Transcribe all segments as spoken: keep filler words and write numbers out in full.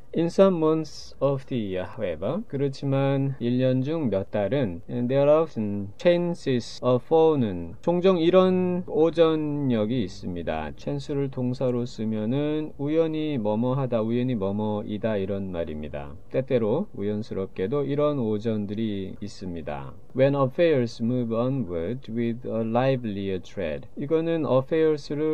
In some months of the year, however, 그렇지만 일 년 중 몇 달은 there are often chances of fall는 종종 이런 오전역이 있습니다. chance를 동사로 쓰면은 우연히 뭐뭐하다, 우연히 뭐뭐이다 이런 말입니다. 때때로 우연스럽게도 이런 오전들이 있습니다. When affairs move onward with a livelier tread. 이거는 affairs를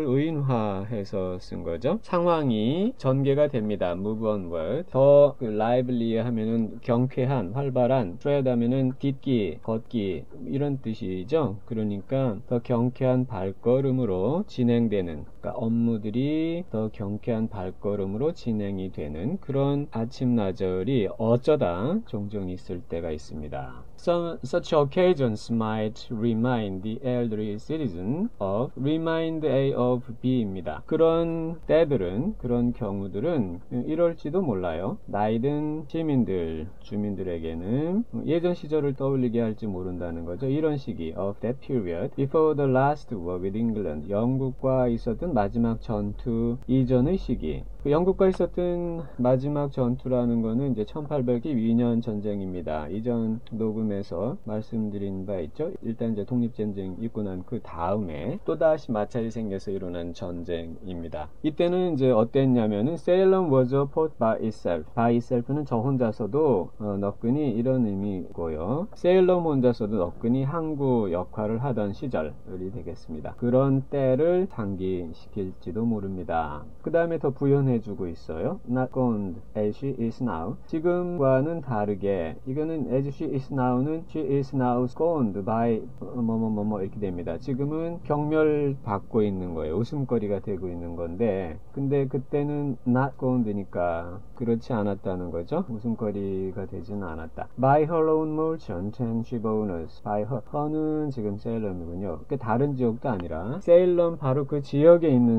의인화해서 쓴 거죠. 상황이 전개가 됩니다. move onward. 더 그 lively 하면은 경쾌한, 활발한, tread 하면은 딛기, 걷기 이런 뜻이죠. 그러니까 더 경쾌한 발걸음으로 진행되는, 그러니까 업무들이 더 경쾌한 발걸음으로 진행이 되는 그런 아침나절이 어쩌다 종종 있을 때가 있습니다. Some such occasions might remind the elderly citizen of remind A of B입니다. 그런 때들은, 그런 경우들은 이럴지도 몰라요. 나이든 시민들, 주민들에게는 예전 시절을 떠올리게 할지 모른다는 거죠. 이런 시기, of that period before the last war with England. 영국과 있었던 마지막 전투 이전의 시기. 그 영국과 있었던 마지막 전투라는 거는 이제 천팔백십이 년 전쟁입니다. 이전 녹음에서 말씀드린 바 있죠. 일단 이제 독립전쟁 있고 난 그 다음에 또다시 마찰이 생겨서 일어난 전쟁입니다. 이때는 이제 어땠냐면은 Ceylon was a port by itself. by itself는 저 혼자서도 어, 너끈히 이런 의미고요. 세일럼 혼자서도 너끈히 항구 역할을 하던 시절이 되겠습니다. 그런 때를 상기시킬지도 모릅니다. 그 다음에 더 부연해주고 있어요. Not gone as she is now. 지금과는 다르게 이거는 as she is now는 she is now scorned by 뭐뭐뭐뭐 이렇게 됩니다. 지금은 경멸받고 있는 거예요. 웃음거리가 되고 있는 건데 근데 그때는 not scorned니까 그렇지 않았다는 거죠. 웃음거리가 되지는 않았다. By her own merchant and shipowners. By her. her는 지금 세일럼이군요. 그 다른 지역도 아니라 세일럼 바로 그 지역에 있는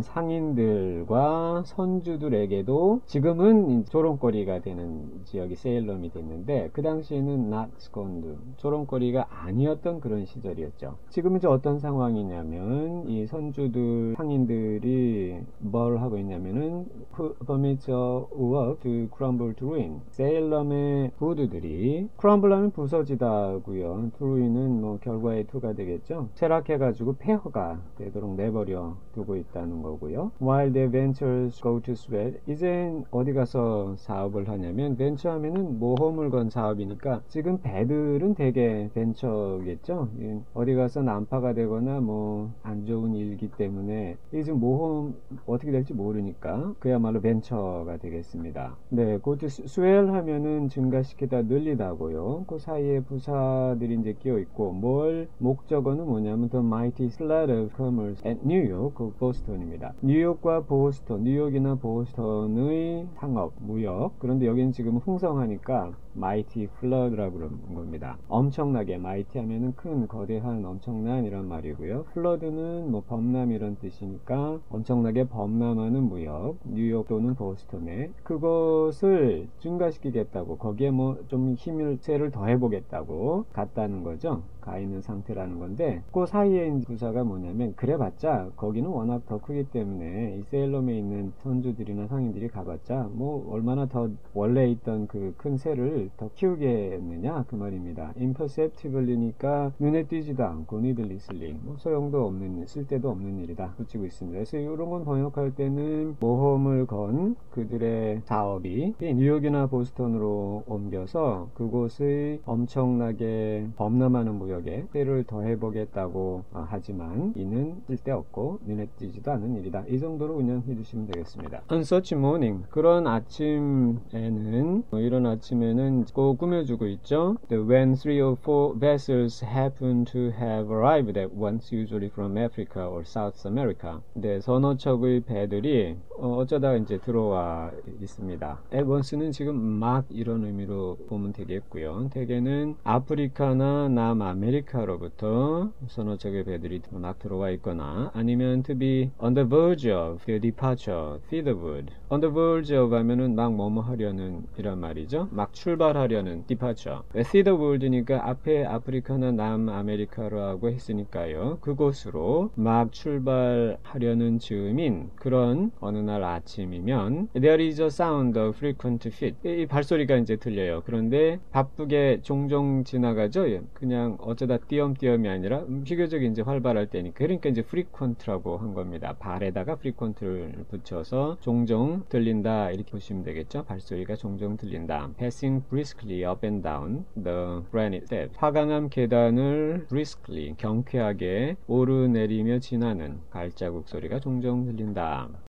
상인들과 선주들에게도 지금은 조롱거리가 되는 지역이 세일럼이 됐는데 그 당시에는 not scorned. 조롱거리가 아니었던 그런 시절이었죠. 지금은 이제 어떤 상황이냐면 이 선주들, 상인들이 뭘 하고 있냐면은 permits work to crumble to ruin. 세일럼의 부두들이 crumble 하면 부서지다고요. to ruin은 뭐 결과의 to가 되겠죠. 쇠락해가지고 폐허가 되도록 내버려 두고 있다는 거고요. While their ventures go to sweat. 이젠 어디 가서 사업을 하냐면 벤처 하면은 모험을 건 사업이니까 지금 배들은 대개 벤처겠죠. 어디 가서 난파가 되거나 뭐 안 좋은 일이기 때문에 이게 지금 모험 어떻게 될지 모르니까 그야말로 벤처가 되겠습니다. 네, go to swell 하면은 증가시키다, 늘리다고요. 그 사이에 부사들이 이제 끼어 있고 뭘 목적어는 뭐냐면 the mighty flood of commerce at New York, 그 보스턴입니다. 뉴욕과 보스턴, 뉴욕이나 보스턴의 상업, 무역. 그런데 여기는 지금 풍성하니까 mighty flood라고 그러는 겁니다. 엄청나게, mighty 하면은 큰, 거대한, 엄청난 이런 말이고요. flood는 뭐 범람 이런 뜻이니까 엄청나게 범람하는 무역, 뉴욕 또는 보스턴에 그것을 증가시키겠다고, 거기에 뭐 좀 힘을, 세를 더해보겠다고 갔다는 거죠. 가 있는 상태라는 건데 그 사이에 부사가 뭐냐면 그래봤자 거기는 워낙 더 크기 때문에 이 세일럼에 있는 선주들이나 상인들이 가봤자 뭐 얼마나 더 원래 있던 그 큰 새를 더 키우겠느냐 그 말입니다. imperceptible니까 눈에 띄지도 않고 needlessly 뭐 소용도 없는, 쓸데도 없는 일이다 붙이고 있습니다. 그래서 이런 건 번역할 때는 모험을 건 그들의 사업이 뉴욕이나 보스턴으로 옮겨서 그곳의 엄청나게 범람하는 무역 때를 더해보겠다고 하지만 이는 쓸데없고 눈에 띄지도 않은 일이다. 이 정도로 그냥 해주시면 되겠습니다. On such morning, 그런 아침에는 뭐 이런 아침에는 꼭 꾸며주고 있죠. When three or four vessels happen to have arrived at once, usually from Africa or South America. 네, 서너 척의 배들이 어, 어쩌다 이제 들어와 있습니다. at once는 지금 막 이런 의미로 보면 되겠고요. 대개는 아프리카나 남아메리카 아메리카로부터 서너 척의 배들이 막 들어와 있거나 아니면 to be on the verge of the departure thitherward. on the verge of 하면은 막 뭐뭐 하려는 이란 말이죠. 막 출발하려는 departure. thitherward니까 앞에 아프리카나 남아메리카라고 했으니까요. 그곳으로 막 출발하려는 즈음인 그런 어느 날 아침이면 there is a sound of frequent feet. 이 발소리가 이제 들려요. 그런데 바쁘게 종종 지나가죠. 그냥 어쩌다 띄엄띄엄이 아니라 비교적 이제 활발할 때니까. 그러니까 이제 frequent라고 한 겁니다. 발에다가 frequent를 붙여서 종종 들린다 이렇게 보시면 되겠죠. 발소리가 종종 들린다. passing briskly up and down the granite step. 화강암 계단을 briskly 경쾌하게 오르내리며 지나는 발자국 소리가 종종 들린다.